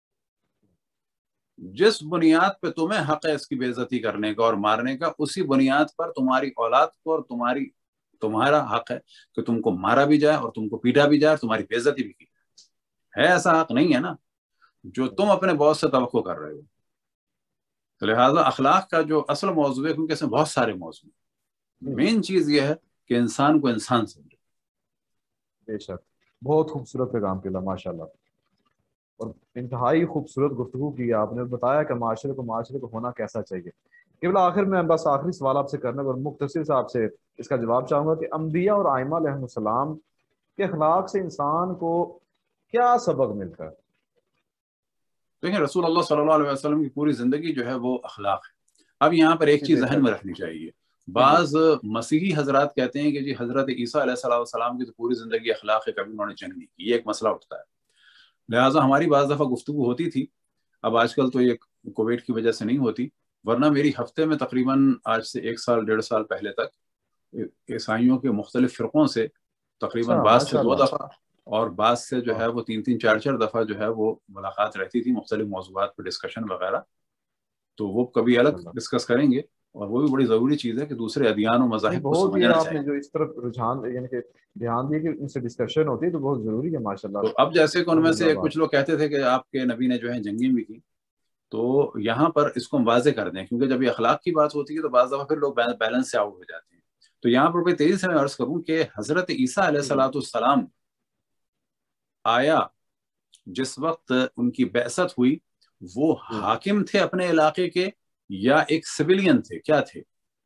جس بنیاد پہ تمہیں حق ہے اس کی بے عزتی کرنے کا اور مارنے کا، اسی بنیاد پر تمہاری اولاد کو اور تمہاری تمہارا حق ہے کہ تم کو مارا بھی جائے اور تم کو پیٹا بھی جائے اور تمہاری بے عزتی بھی کی جائے۔ ہے ایسا حق نہیں ہے نا جو تم اپنے باس سے توقع کر رہے ہو۔ تو لہٰذا اخلاق کا جو اصل موضوع ہے، کیونکہ اس میں بہت سارے موضوع ہیں، مین چیز یہ ہے کہ انسان کو انسان سمجھے۔ بے شک، بہت خوبصورت پیغام کیا ماشاء اللہ، اور انتہائی خوبصورت گفتگو کی آپ نے، بتایا کہ معاشرے کو معاشرے کو ہونا کیسا چاہیے۔ کیول آخر میں بس آخری سوال آپ سے کرنا اور مختصر سے آپ سے اس کا جواب چاہوں گا کہ انبیاء اور ائمہ علیہ السلام کے اخلاق سے انسان کو کیا سبق ملتا ہے؟ دیکھیں رسول اللہ صلی اللہ علیہ وسلم کی پوری زندگی جو ہے وہ اخلاق ہے۔ اب یہاں پر ایک چیز ذہن میں رکھنی چاہیے، بعض مسیحی حضرات کہتے ہیں کہ جی حضرت عیسیٰ علیہ السلام کی تو پوری زندگی اخلاق ہے، کبھی انہوں نے جنگ نہیں کی، یہ ایک مسئلہ اٹھتا ہے۔ لہٰذا ہماری بعض دفعہ گفتگو ہوتی تھی، اب آج کل تو یہ کووڈ کی وجہ سے نہیں ہوتی، ورنہ میری ہفتے میں تقریباً آج سے ایک سال ڈیڑھ سال پہلے تک عیسائیوں کے مختلف فرقوں سے تقریباً بعض سے دو دفعہ اور بعض سے جو ہے وہ تین تین چار چار دفعہ جو ہے وہ ملاقات رہتی تھی، مختلف موضوعات پر ڈسکشن وغیرہ۔ تو وہ کبھی الگ ڈسکس کریں گے، اور وہ بھی بڑی ضروری چیز ہے کہ دوسرے ادیان و مذاہب کو سمجھنا چاہیے۔ آپ نے جو اس طرف رجحان یعنی کہ دھیان دیا کہ ان سے ڈسکشن ہوتی ہے تو بہت ضروری ہے ماشاءاللہ۔ تو اب جیسے کہ ان میں سے کچھ لوگ کہتے تھے کہ آپ کے نبی نے جو ہے جنگیں بھی کی، تو یہاں پر اس کو ہم واضح کر دیں، کیونکہ جب یہ اخلاق کی بات ہوتی ہے تو بعض دفعہ پھر لوگ بیلنس سے آؤٹ ہو جاتے ہیں۔ تو یہاں پر تیزی سے میں عرض کروں کہ حضرت عیسیٰ علیہ السلام آیا جس وقت ان کی بعثت ہوئی، وہ حاکم تھے اپنے علاقے کے یا ایک سویلین تھے، کیا تھے؟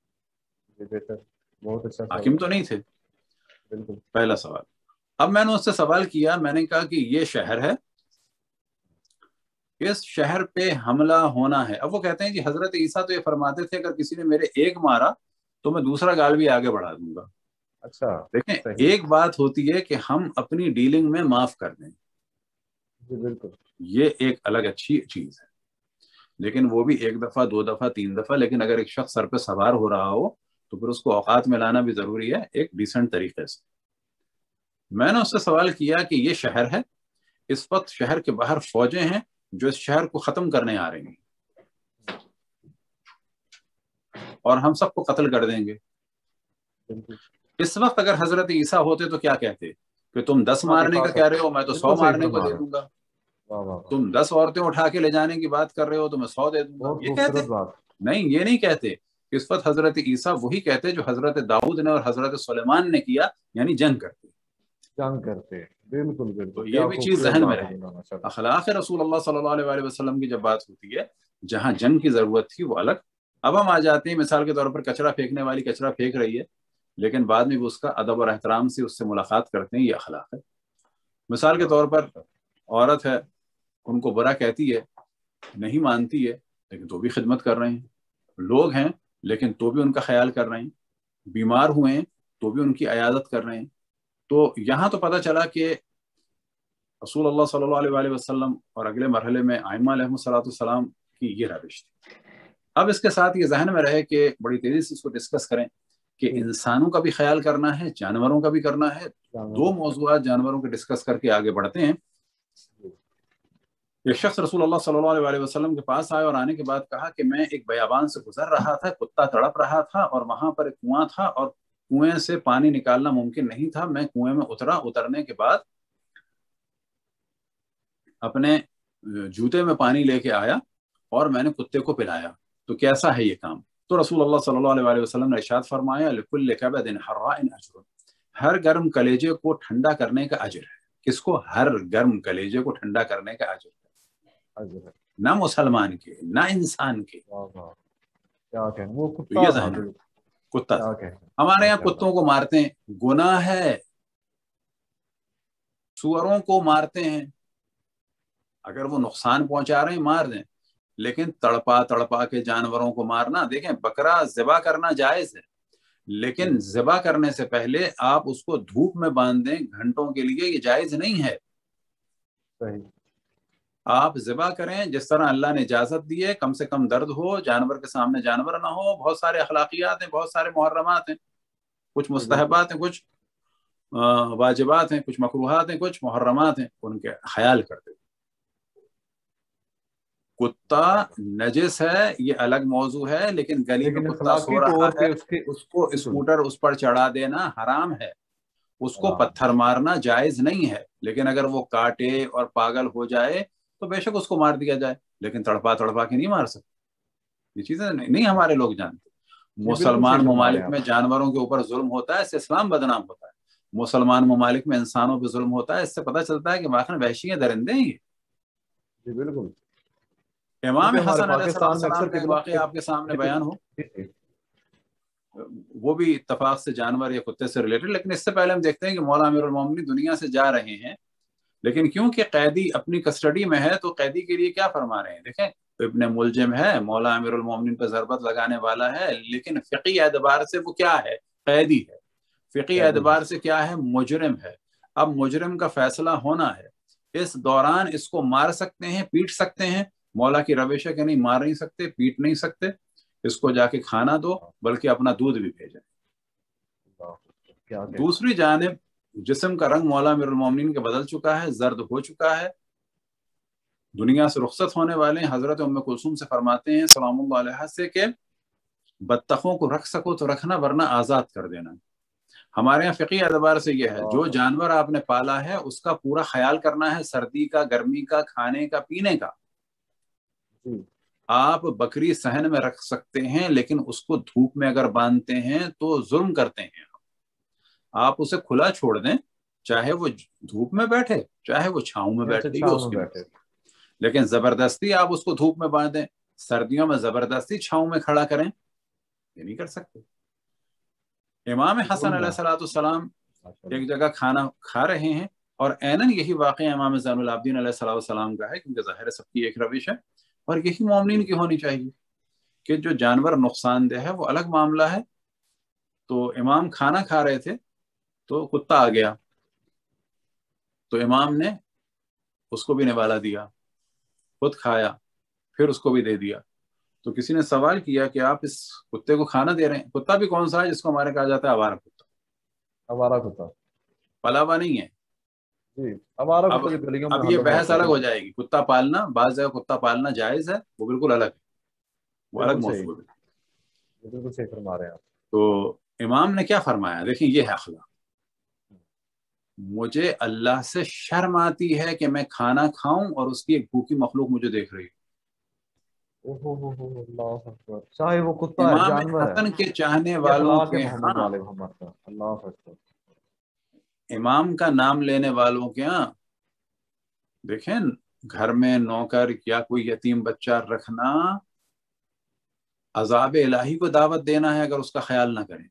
حاکم تو نہیں تھے، پہلا سوال۔ اب میں نے اس سے سوال کیا، میں نے کہا کہ یہ شہر ہے، اس شہر پہ حملہ ہونا ہے۔ اب وہ کہتے ہیں کہ حضرت عیسیٰ تو یہ فرماتے تھے اگر کسی نے میرے ایک مارا تو میں دوسرا گال بھی آگے بڑھا دوں گا۔ اچھا، دیکھیں ایک بات ہوتی ہے کہ ہم اپنی ڈیلنگ میں معاف کر دیں، بالکل یہ ایک الگ اچھی چیز ہے، لیکن وہ بھی ایک دفعہ دو دفعہ تین دفعہ۔ لیکن اگر ایک شخص سر پہ سوار ہو رہا ہو تو پھر اس کو اوقات میں لانا بھی ضروری ہے ایک ڈیسنٹ طریقے سے۔ میں نے اس سے سوال کیا کہ یہ شہر ہے، اس وقت شہر کے باہر فوجیں ہیں جو اس شہر کو ختم کرنے آ رہی ہیں اور ہم سب کو قتل کر دیں گے۔ اس وقت اگر حضرت عیسیٰ ہوتے تو کیا کہتے کہ تم دس مارنے کا کہہ رہے ہو، میں تو سو مارنے کو دے دوں گا۔ تم دس عورتیں اٹھا کے لے جانے کی بات کر رہے ہو تو میں سو دے دوں گا، یہ کہتے؟ نہیں، یہ نہیں کہتے۔ اس وقت حضرت عیسیٰ وہی کہتے جو حضرت داؤد نے اور حضرت سلیمان نے کیا، یعنی جنگ کرتے جنگ کرتے بالکل بالکل۔ تو یہ بھی چیز ذہن میں رہے۔ اخلاق رسول اللہ صلی اللہ علیہ وسلم کی جب بات ہوتی ہے، جہاں جنگ کی ضرورت تھی وہ الگ۔ اب ہم آ جاتے ہیں مثال کے طور پر کچرا پھینکنے والی کچرا پھینک رہی ہے، لیکن بعد میں بھی اس کا ادب اور احترام سے اس سے ملاقات کرتے ہیں، یہ اخلاق ہے۔ مثال کے طور پر عورت ہے، ان کو برا کہتی ہے، نہیں مانتی ہے، لیکن تو بھی خدمت کر رہے ہیں۔ لوگ ہیں لیکن تو بھی ان کا خیال کر رہے ہیں، بیمار ہوئے ہیں تو بھی ان کی عیادت کر رہے ہیں۔ تو یہاں تو پتہ چلا کہ رسول اللہ صلی اللہ علیہ وسلم اور اگلے مرحلے میں ائمہ علیہ السلام کی یہ روش تھی۔ اب اس کے ساتھ یہ ذہن میں رہے کہ بڑی تیزی سے اس کو ڈسکس کریں کہ انسانوں کا بھی خیال کرنا ہے، جانوروں کا بھی کرنا ہے۔ دو موضوعات جانوروں کے ڈسکس کر کے آگے بڑھتے ہیں۔ ایک شخص رسول اللہ صلی اللہ علیہ وسلم کے پاس آئے اور آنے کے بعد کہا کہ میں ایک بیابان سے گزر رہا تھا، کتا تڑپ رہا تھا اور وہاں پر ایک کنواں تھا اور کنویں سے پانی نکالنا ممکن نہیں تھا۔ میں کنویں میں اترا، اترنے کے بعد اپنے جوتے میں پانی لے کے آیا اور میں نے کتے کو پلایا، تو کیسا ہے یہ کام؟ تو رسول اللہ صلی اللہ علیہ وسلم نے ارشاد فرمایا لِكُلِّ كَبَدٍ حَرَّاءٍ أَجْرٌ، ہر گرم کلیجے کو ٹھنڈا کرنے کا اجر ہے۔ کس کو؟ ہر گرم کلیجے کو ٹھنڈا کرنے کا اجر ہے، نہ مسلمان کے نہ انسان کے۔ یہ ذہن ہے۔ کتا ہمارے یہاں کتوں کو مارتے ہیں، گناہ ہے، سوروں کو مارتے ہیں، اگر وہ نقصان پہنچا رہے ہیں مار دیں، لیکن تڑپا تڑپا کے جانوروں کو مارنا، دیکھیں بکرا ذبح کرنا جائز ہے، لیکن ذبح کرنے سے پہلے آپ اس کو دھوپ میں باندھ دیں گھنٹوں کے لیے، یہ جائز نہیں ہے۔ صحیح، آپ ذبح کریں جس طرح اللہ نے اجازت دی ہے، کم سے کم درد ہو، جانور کے سامنے جانور نہ ہو۔ بہت سارے اخلاقیات ہیں، بہت سارے محرمات ہیں، کچھ مستحبات ہیں، کچھ واجبات ہیں, کچھ مکروہات ہیں, کچھ محرمات ہیں, ان کے خیال کرتے. کتا نجس ہے یہ الگ موضوع ہے, لیکن گلی میں کتا سو رہا ہے اس کو اسکوٹر اس پر چڑھا دینا حرام ہے. اس کو پتھر مارنا جائز نہیں ہے, لیکن اگر وہ کاٹے اور پاگل ہو جائے تو بے شک اس کو مار دیا جائے, لیکن تڑپا تڑپا کے نہیں مار سکتے. یہ چیزیں نہیں ہمارے لوگ جانتے. مسلمان ممالک میں جانوروں کے اوپر ظلم ہوتا ہے, اس سے اسلام بدنام ہوتا ہے. مسلمان ممالک میں انسانوں پہ ظلم ہوتا ہے, اس سے پتہ چلتا ہے کہ واقعی وحشی درندے ہیں. جی بالکل. امام حسن علیہ السلام کا ایک واقعہ آپ کے سامنے بیان ہو, وہ بھی اتفاق سے جانور یا کتے سے ریلیٹڈ, لیکن اس سے پہلے ہم دیکھتے ہیں کہ مولا امیر المومنین دنیا سے جا رہے ہیں, لیکن کیونکہ قیدی اپنی کسٹڈی میں ہے تو قیدی کے لیے کیا فرما رہے ہیں. دیکھیں ابن ملجم ہے, مولا امیر المومنین پہ ضربت لگانے والا ہے, لیکن فقہی اعتبار سے وہ کیا ہے, قیدی ہے. فقہی اعتبار سے کیا ہے, مجرم ہے. اب مجرم کا فیصلہ ہونا ہے, اس دوران اس کو مار سکتے ہیں, پیٹ سکتے ہیں. مولا کی روش ہے کہ نہیں, مار نہیں سکتے, پیٹ نہیں سکتے, اس کو جا کے کھانا دو, بلکہ اپنا دودھ بھی بھیجیں. دوسری جانب جسم کا رنگ مولا امیر المومنین کا بدل چکا ہے, زرد ہو چکا ہے, دنیا سے رخصت ہونے والے. حضرت ام کلثوم سے فرماتے ہیں سلام اللہ علیہ سے کہ بطخوں کو رکھ سکو تو رکھنا, ورنہ آزاد کر دینا. ہمارے یہاں فقہی اعتبار سے یہ ہے, جو جانور آپ نے پالا ہے اس کا پورا خیال کرنا ہے, سردی کا, گرمی کا, کھانے کا, پینے کا. آپ بکری صحن میں رکھ سکتے ہیں, لیکن اس کو دھوپ میں اگر باندھتے ہیں تو ظلم کرتے ہیں. آپ اسے کھلا چھوڑ دیں, چاہے وہ دھوپ میں بیٹھے چاہے وہ چھاؤں میں بیٹھے, یہ اس کی, لیکن زبردستی آپ اس کو دھوپ میں باندھیں, سردیوں میں زبردستی چھاؤں میں کھڑا کریں, یہ نہیں کر سکتے. امام حسن علیہ الصلوۃ والسلام ایک جگہ کھانا کھا رہے ہیں, اور عیناً یہی واقعہ امام زین العابدین علیہ الصلوۃ والسلام کا ہے, کیونکہ ظاہر ہے سب کی ایک روش ہے, اور یہی مومنین کی ہونی چاہیے کہ جو جانور نقصان دہ ہے وہ الگ معاملہ ہے. تو امام کھانا کھا رہے تھے تو کتا آ گیا, تو امام نے اس کو بھی نوالا دیا, خود کھایا, پھر اس کو بھی دے دیا. تو کسی نے سوال کیا کہ آپ اس کتے کو کھانا دے رہے ہیں, کتا بھی کون سا ہے جس کو ہمارے کہا جاتا ہے آوارہ کتا. آوارہ کتا پلا ہوا نہیں ہے. جی آوارہ اب, کتا گلیوں میں اب یہ بحث الگ ہو جائے گی. کتا پالنا, بعض جگہ کتا پالنا جائز ہے, وہ بالکل الگ ہے, وہ الگ موضوع ہے. بالکل صحیح فرما رہے ہیں آپ. تو امام نے کیا فرمایا, دیکھیں یہ ہے اخلاق. مجھے اللہ سے شرم آتی ہے کہ میں کھانا کھاؤں اور اس کی ایک بھوکی مخلوق مجھے دیکھ رہی ہے. چاہے وہ کتا ہے, امام جانور ہے, حسن کے چاہنے یہ والوں اخلاق کے محمد ہاں, والے محمد کا. اللہ اکبر. امام کا نام لینے والوں کے ہاں دیکھیں, گھر میں نوکر یا کوئی یتیم بچہ رکھنا عذاب الہی کو دعوت دینا ہے اگر اس کا خیال نہ کریں.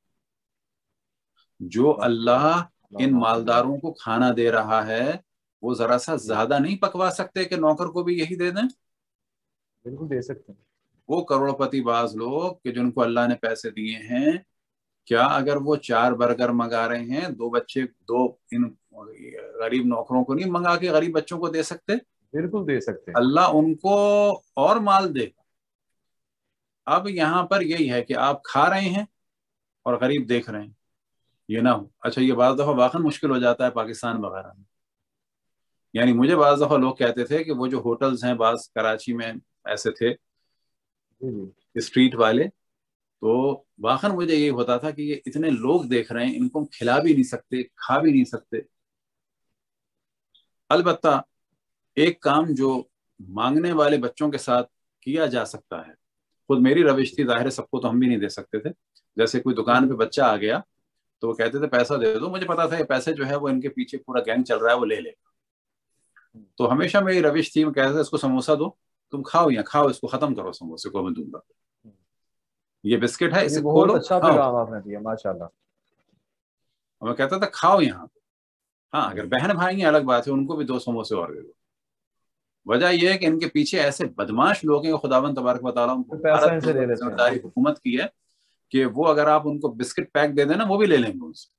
جو اللہ ان مالداروں کو کھانا دے رہا ہے وہ ذرا سا زیادہ نہیں پکوا سکتے کہ نوکر کو بھی یہی دے دیں؟ بالکل دے سکتے ہیں. وہ کروڑ پتی باز لوگ کہ جن کو اللہ نے پیسے دیے ہیں, کیا اگر وہ چار برگر منگا رہے ہیں, دو بچے دو ان غریب نوکروں کو نہیں منگا کے غریب بچوں کو دے سکتے؟ بالکل دے سکتے ہیں. اللہ ان کو اور مال دے. اب یہاں پر یہی ہے کہ آپ کھا رہے ہیں اور غریب دیکھ رہے ہیں, یہ نہ ہو. اچھا یہ بعض دفعہ واقعا مشکل ہو جاتا ہے پاکستان وغیرہ میں. یعنی مجھے بعض دفعہ لوگ کہتے تھے کہ وہ جو ہوٹلز ہیں بعض کراچی میں ایسے تھے اسٹریٹ والے, تو واقعا مجھے یہ ہوتا تھا کہ یہ اتنے لوگ دیکھ رہے ہیں, ان کو کھلا بھی نہیں سکتے, کھا بھی نہیں سکتے. البتہ ایک کام جو مانگنے والے بچوں کے ساتھ کیا جا سکتا ہے, خود میری روش تھی, ظاہر سب کو تو ہم بھی نہیں دے سکتے تھے. جیسے کوئی دکان پہ بچہ آ گیا تو وہ کہتے تھے پیسہ دے دو, مجھے پتا تھا یہ پیسے جو ہے وہ ان کے پیچھے پورا گینگ چل رہا ہے, وہ لے لے گا. تو ہمیشہ میری روش تھی, میں کہتے تھے اس کو سموسہ دو, تم کھاؤ یا کھاؤ, اس کو ختم کرو, سموسے کو میں دوں گا. یہ بسکٹ ہے, اسے کھولو, اچھا پیغام آپ نے دیا ماشاءاللہ. میں کہتا تھا کھاؤ یہاں پہ. ہاں اگر بہن بھائی ہیں الگ بات ہے, ان کو بھی دو سموسے اور دے دو. وجہ یہ ہے کہ ان کے پیچھے ایسے بدماش لوگ ہیں, خداوند تبارک و تعالیٰ بھارت ذمہ داری حکومت کی ہے کہ وہ اگر آپ ان کو بسکٹ پیک دے دیں نا, وہ بھی لے لیں گے ان سے.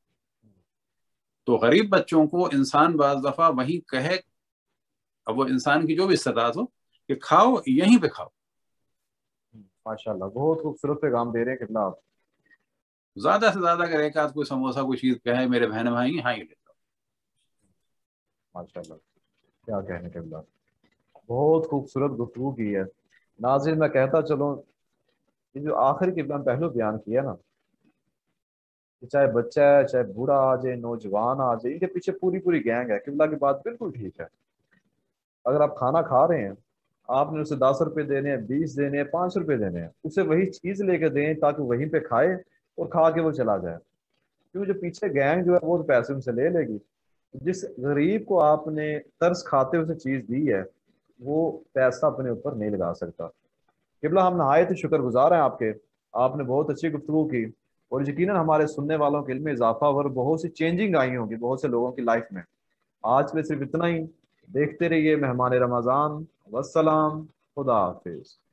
تو غریب بچوں کو انسان بعض دفعہ وہیں کہے, اب وہ انسان کی جو بھی استطاعت ہو, کہ کھاؤ, یہیں پہ کھاؤ. ماشاءاللہ بہت خوبصورت پیغام دے رہے ہیں. کتنا آپ ज्यादा से ज्यादा अगर एक आध कोई समोसा कोई चीज कहे मेरे बहन भाई, हाँ ये लेता हूँ। माशाल्लाह, क्या कहने के बाद, बहुत खूबसूरत गुफ्तगू की है। नाज़रीन मैं कहता चलो, ये जो आखिरी किबला पहलू बयान किया ना, कि चाहे बच्चा है, चाहे बूढ़ा आ जाए, नौजवान आ जाए, इनके पीछे पूरी पूरी गैंग है। किबला की बात बिल्कुल ठीक है। अगर आप खाना खा रहे हैं, आपने उसे दस रुपए देने हैं, बीस देने हैं, पाँच रुपए देने हैं, उसे वही चीज लेके दें ताकि वहीं पे खाए और खा के वो चला जाए। क्योंकि जो पीछे गैंग जो है वो तो पैसे उनसे ले लेगी। जिस गरीब को आपने तरस खाते हुए चीज दी है, वो पैसा अपने ऊपर नहीं लगा सकता। किबला हम नहायत ही शुक्रगुजार हैं आपके। आपने बहुत अच्छी गुफ्तगू की, और यकीनन हमारे सुनने वालों के इल्म में इजाफा और बहुत सी चेंजिंग आई होगी बहुत से लोगों की लाइफ में। आज के लिए सिर्फ इतना ही। देखते रहिए मेहमान रमज़ान। वस्सलाम, खुदा हाफिज।